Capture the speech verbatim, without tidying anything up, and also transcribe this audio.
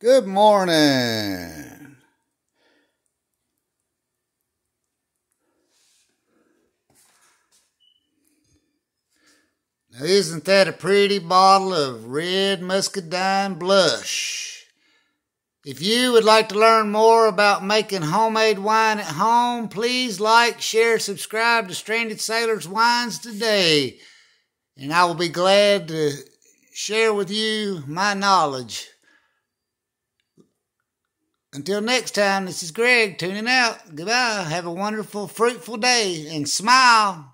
Good morning. Now, isn't that a pretty bottle of red Muscadine blush? If you would like to learn more about making homemade wine at home, please like, share, subscribe to Stranded Sailors Wines today. And I will be glad to share with you my knowledge. Until next time, this is Greg tuning out. Goodbye. Have a wonderful, fruitful day and smile.